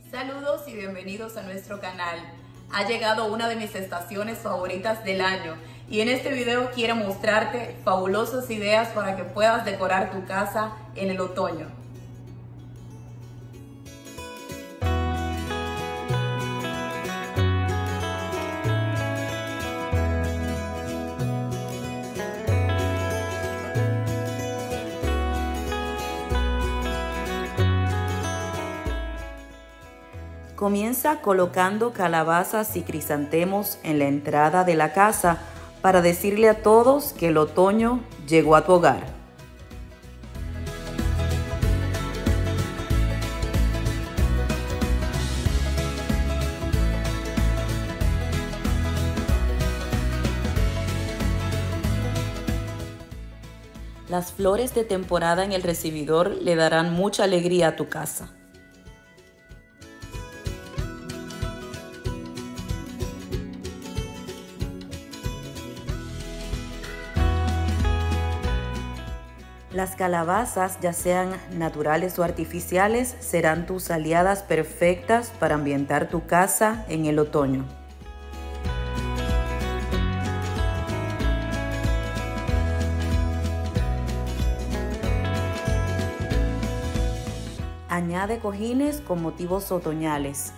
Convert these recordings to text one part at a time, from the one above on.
Saludos y bienvenidos a nuestro canal. Ha llegado una de mis estaciones favoritas del año y en este video quiero mostrarte fabulosas ideas para que puedas decorar tu casa en el otoño. Comienza colocando calabazas y crisantemos en la entrada de la casa para decirle a todos que el otoño llegó a tu hogar. Las flores de temporada en el recibidor le darán mucha alegría a tu casa. Las calabazas, ya sean naturales o artificiales, serán tus aliadas perfectas para ambientar tu casa en el otoño. Añade cojines con motivos otoñales.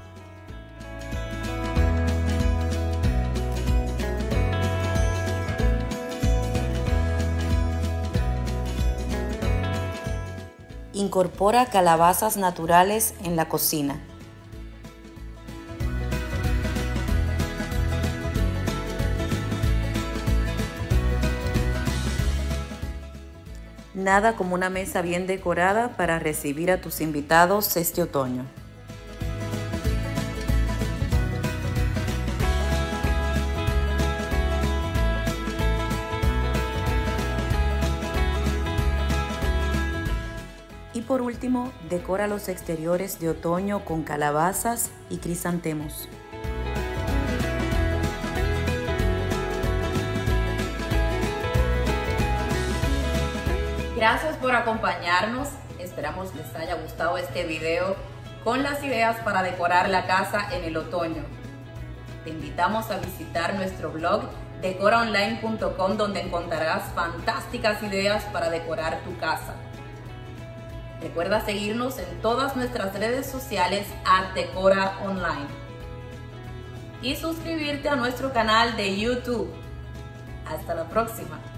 Incorpora calabazas naturales en la cocina. Nada como una mesa bien decorada para recibir a tus invitados este otoño. Y por último, decora los exteriores de otoño con calabazas y crisantemos. Gracias por acompañarnos. Esperamos les haya gustado este video con las ideas para decorar la casa en el otoño. Te invitamos a visitar nuestro blog decoraonline.com, donde encontrarás fantásticas ideas para decorar tu casa. Recuerda seguirnos en todas nuestras redes sociales @decoraonline y suscribirte a nuestro canal de YouTube. Hasta la próxima.